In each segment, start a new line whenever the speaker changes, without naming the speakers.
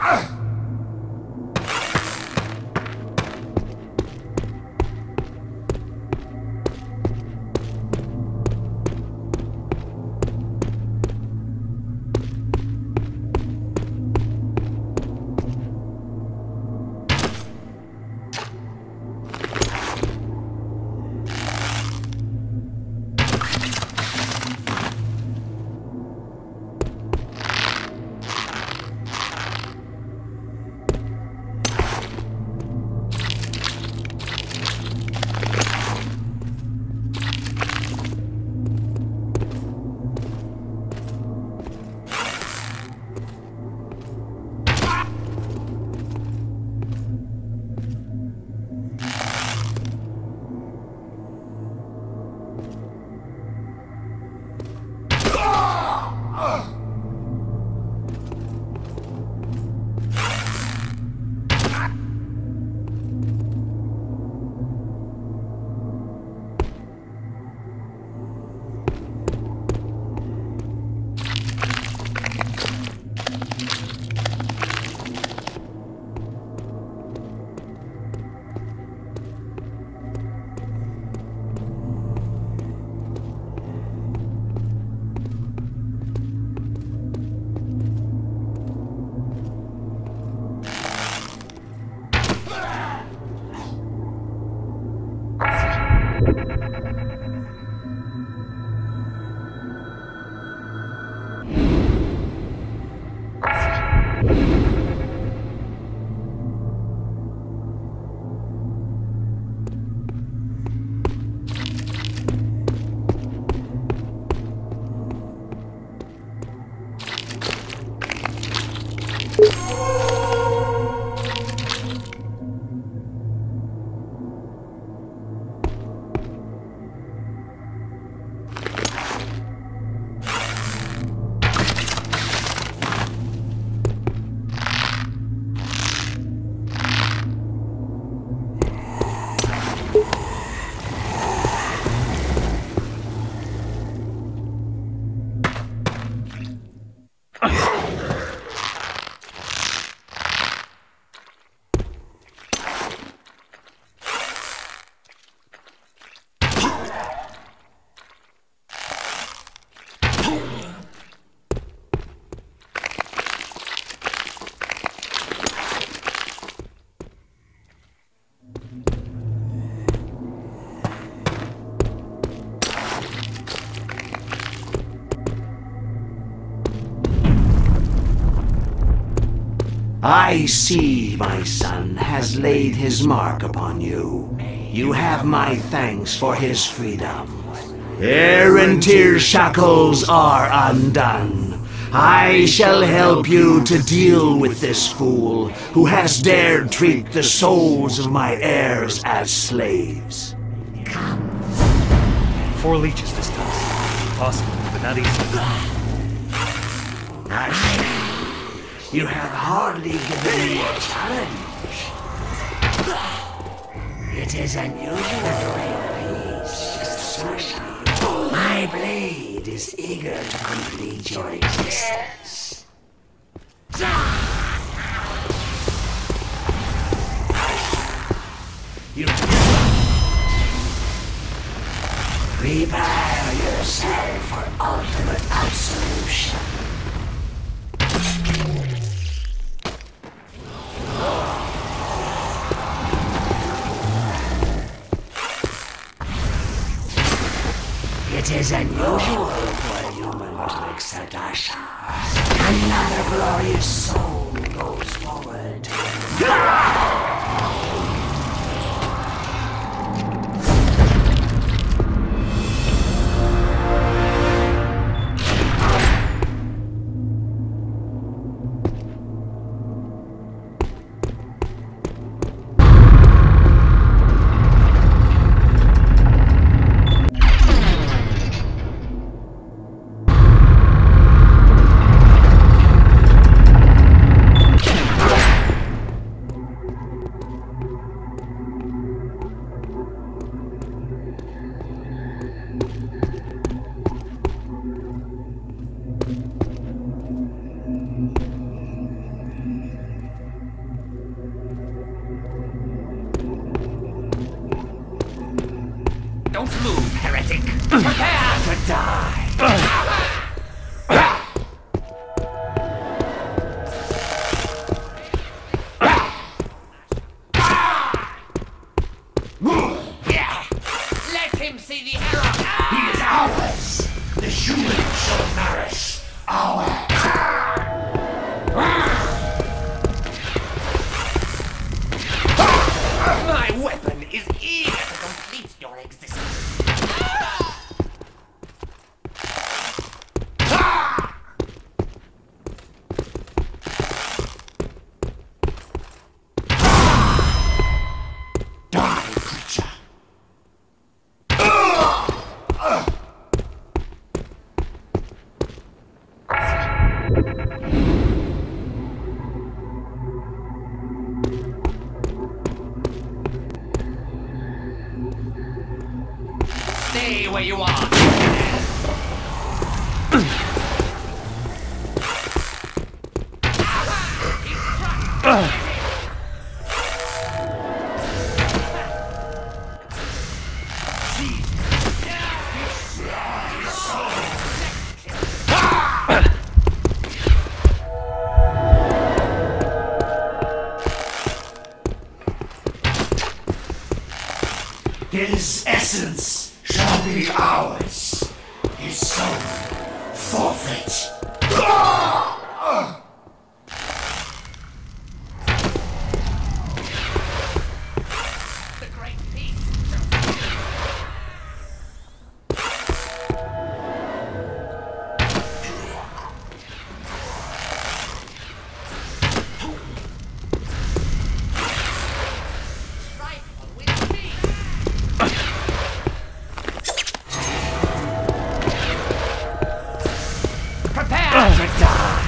I see my son has laid his mark upon you. You have my thanks for his freedom. Erranteer shackles are undone. I shall help you to deal with this fool who has dared treat the souls of my heirs as slaves. Come.
4 leeches this time. Possible, but not easy.
You have hardly given me a challenge. It is unusual to rain peace, Sasha. My blade is eager to complete your existence. You prepare yourself for ultimate absolution. It is unusual for a human to accept Asha. Another glorious soul goes forward.
way you want.
His essence shall be ours. His soul forfeit.
The great peace. Prepare to die!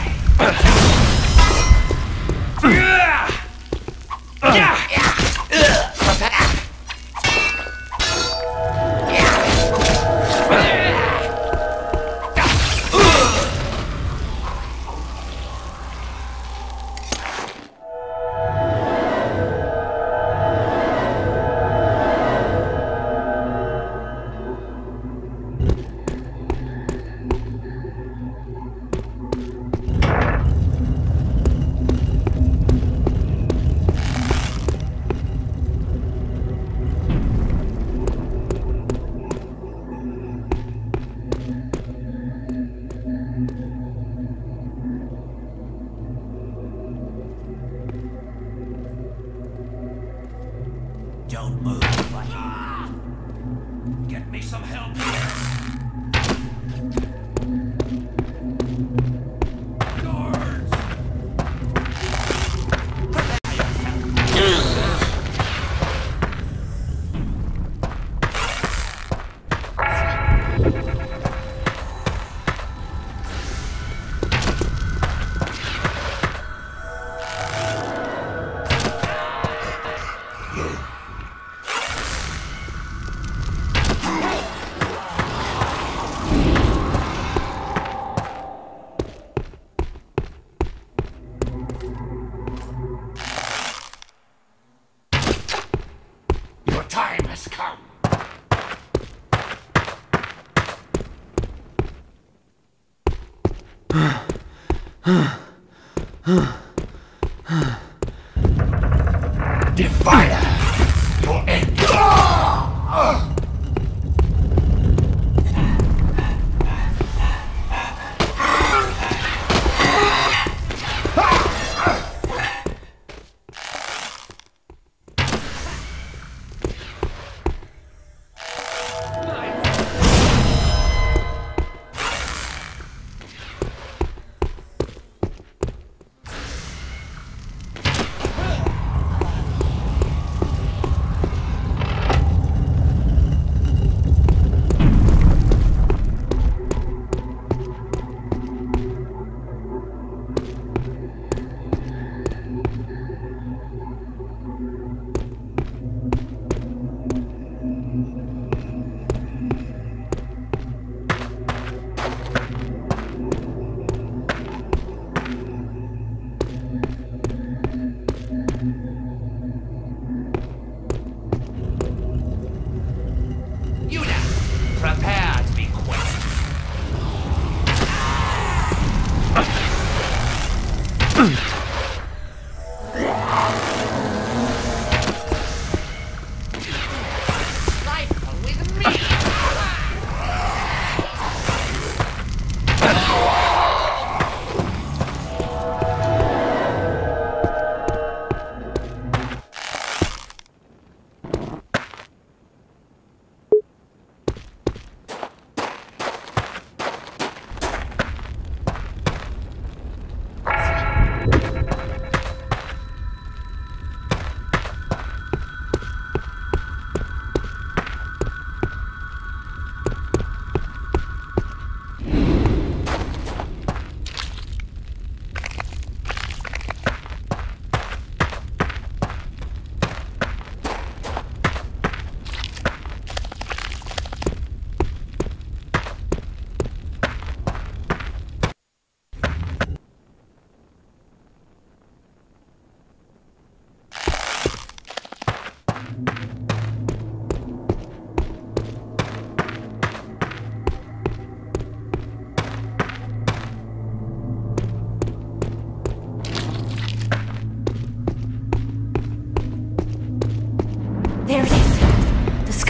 Don't move, buddy. Get me some help here. Guards! Your time has come. Defiler, your end. You now, prepare to be questioned. Rifle with me!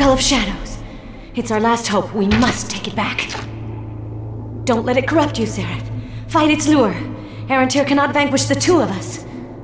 Well of Shadows. It's our last hope. We must take it back. Don't let it corrupt you, Sereth. Fight its lure. Erentyr cannot vanquish the two of us.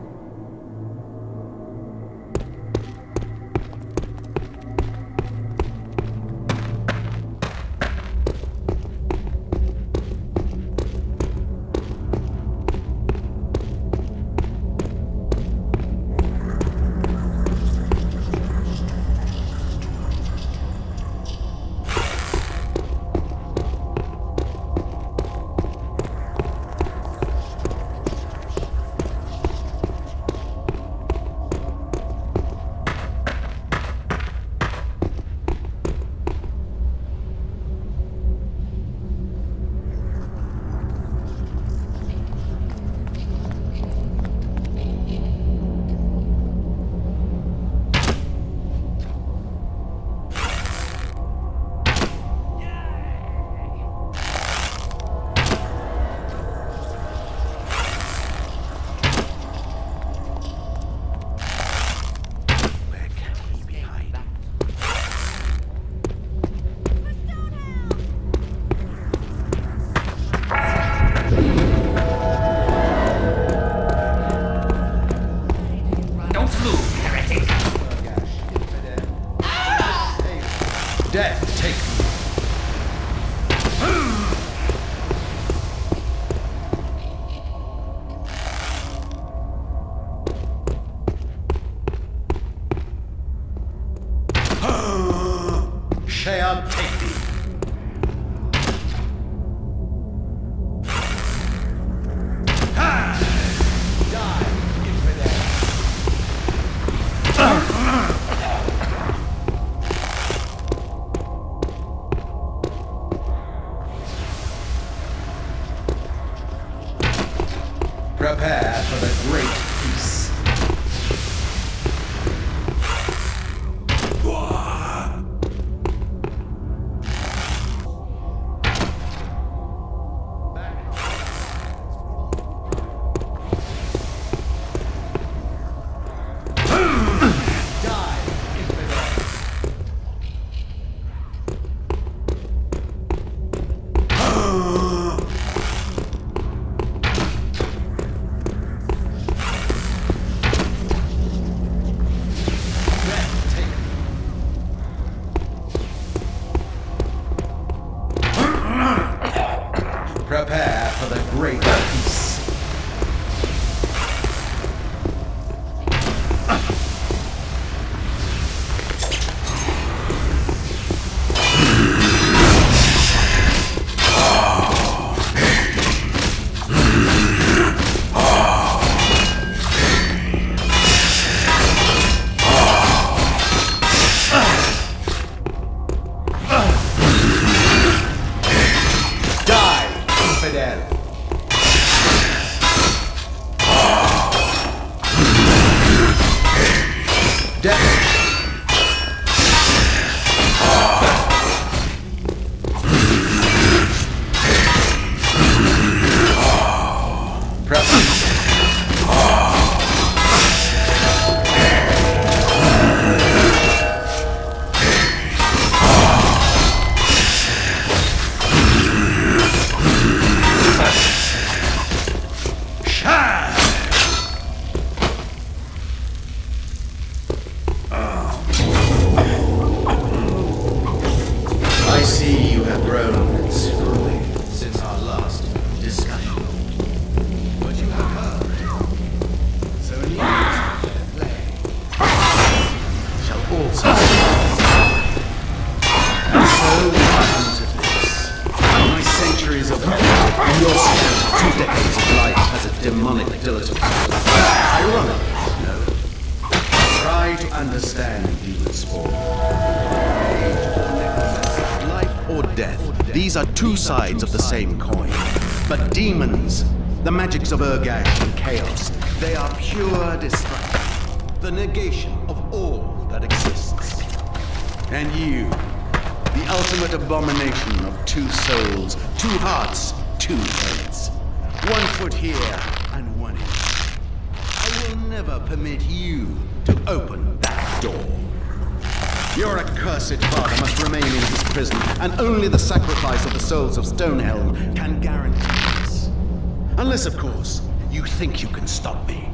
Death, take me. Shall take thee. Die, infidel. Prepare for the great peace. Prepare for the great peace. I see you have grown considerably since our last discussion. But you have heard. So in the play shall also and so we come to this. My centuries of life, and your 2 decades of life has a demonic dilettante. Ironic, no. Try to understand demon spawn. Or death. These are 2 sides of the same coin. But demons, the magics of Urgash and chaos, they are pure destruction, the negation of all that exists. And you, the ultimate abomination of 2 souls, 2 hearts, 2 heads. 1 foot here and 1 here. I will never permit you to open that door. Your accursed father must remain in his prison, and only the sacrifice of the souls of Stonehelm can guarantee this. Unless, of course, you think you can stop me.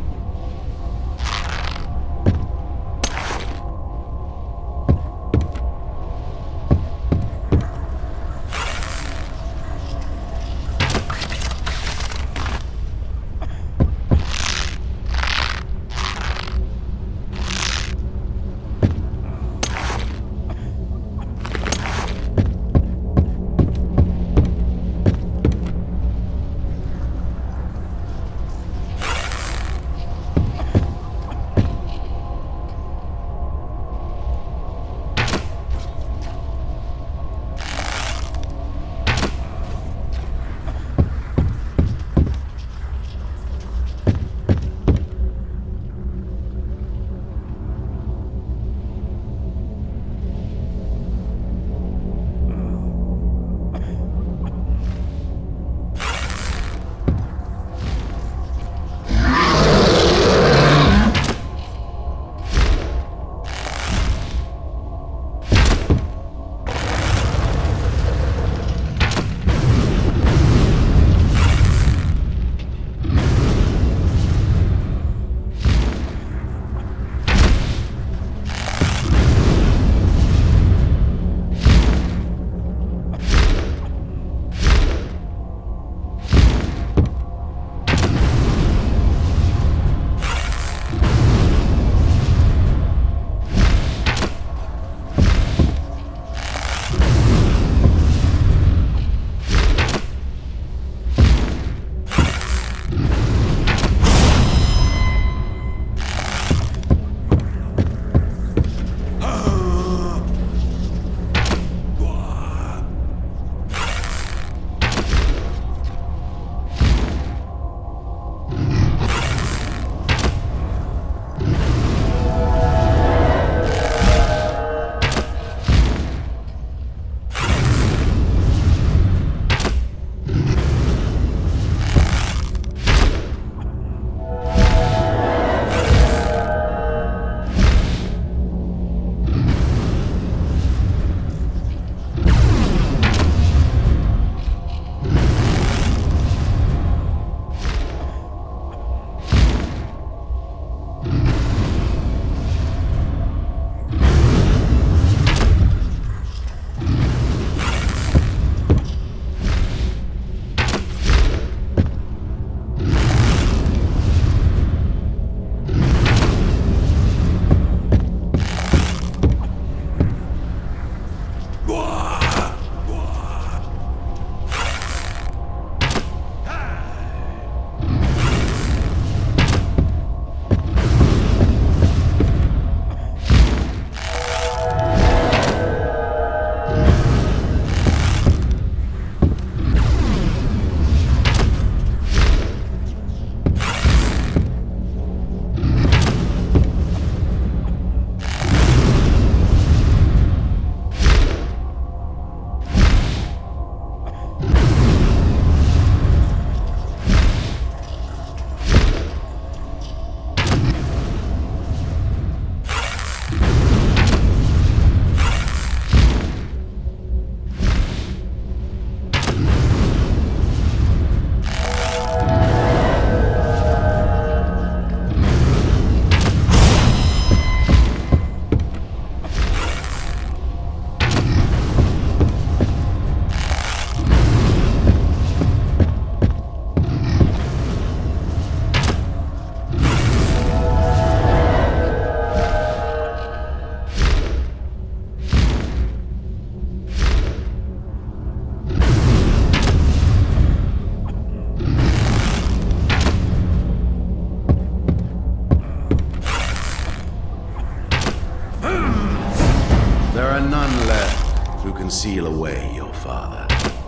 Seal away your father.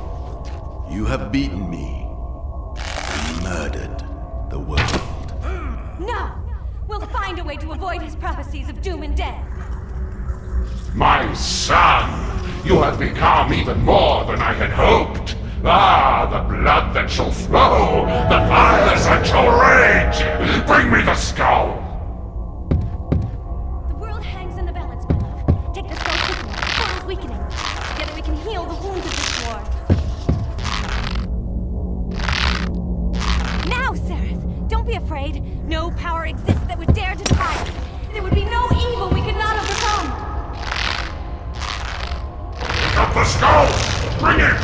You have beaten me and murdered the world.
No! We'll find a way to avoid his prophecies of doom and death.
My son, you have become even more than I had hoped. Ah, the blood that shall flow, the violence that shall rage. Bring me the skull.
The world hangs in the balance, my love. Take the skull afraid. No power exists that would dare to defy us. There would be no evil we could not overcome.
Up the skull! Bring it!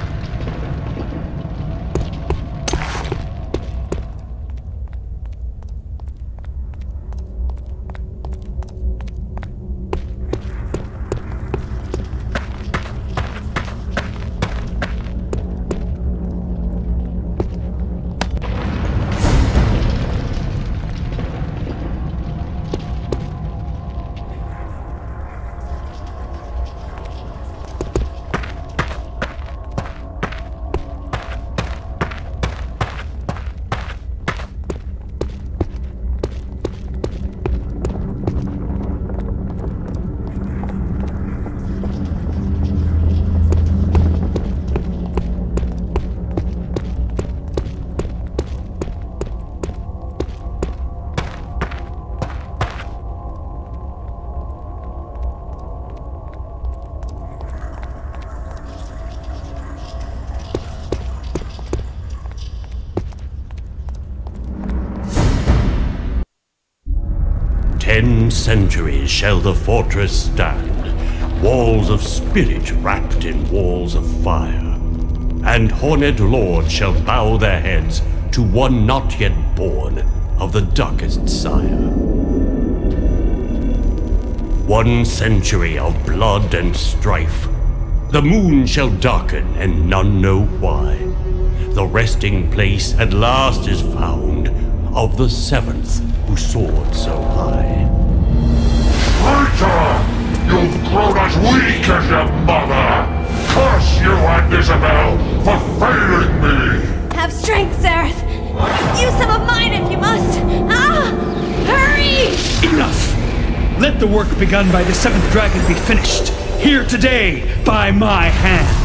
Centuries shall the fortress stand, walls of spirit wrapped in walls of fire. And horned lords shall bow their heads to one not yet born of the darkest sire. 1 century of blood and strife. The moon shall darken and none know why. The resting place at last is found of the 7th who soared so high.
Traitor! You've grown as weak as your mother! Curse you and Isabel for failing me!
Have strength, Zareth! Use some of mine if you must! Ah! Hurry!
Enough! Let the work begun by the 7th dragon be finished, here today, by my hand!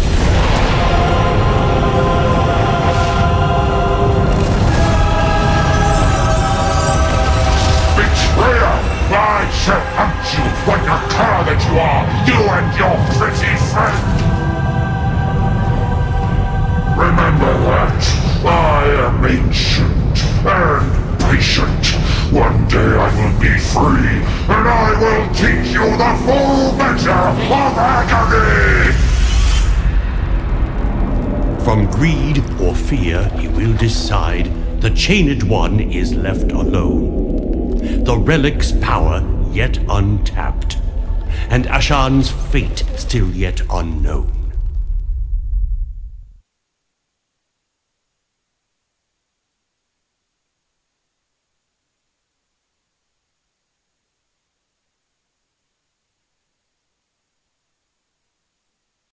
I shall hunt you like a cur that you are, you and your pretty friend! Remember that I am ancient and patient. One day I will be free, and I will teach you the full measure of agony!
From greed or fear he will decide, the chained one is left alone. The relic's power yet untapped, and Ashan's fate still yet unknown.